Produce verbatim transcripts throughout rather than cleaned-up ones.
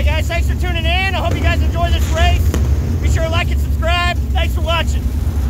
Hey guys, thanks for tuning in. I hope you guys enjoy this race. Be sure to like and subscribe. Thanks for watching.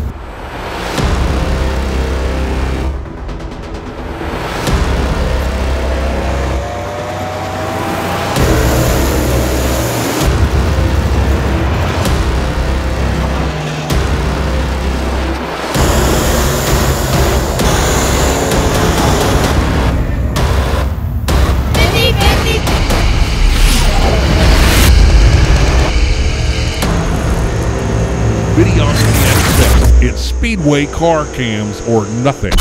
Videography at its best. It's Speedway car cams or nothing.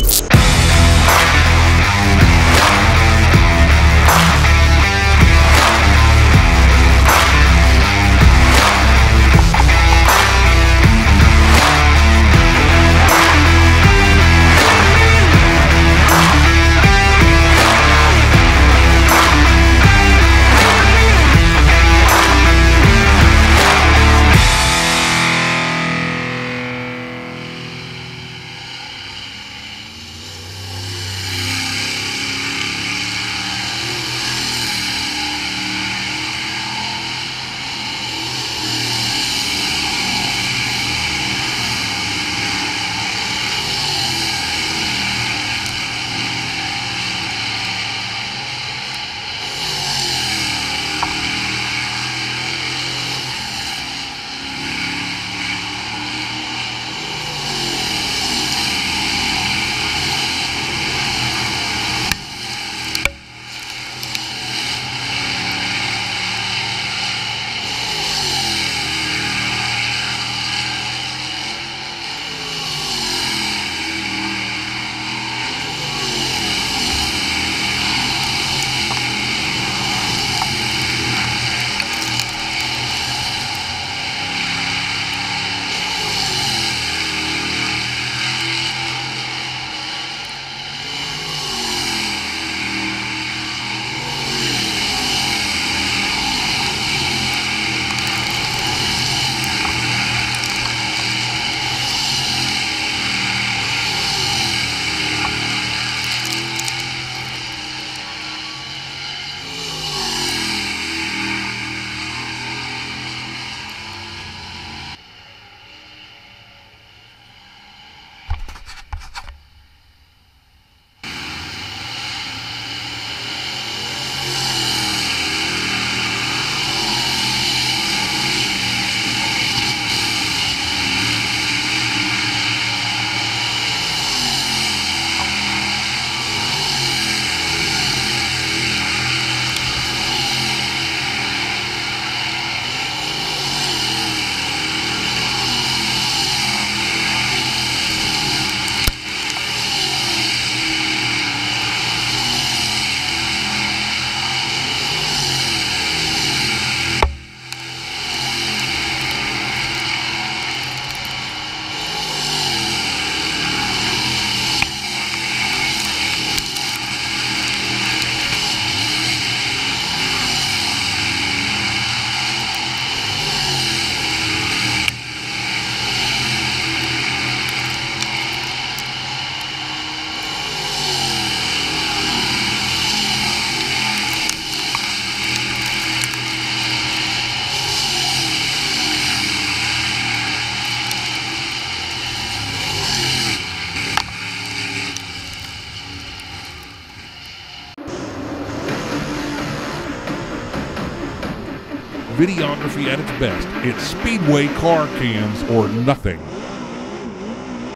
Videography at its best. It's Speedway car cams or nothing.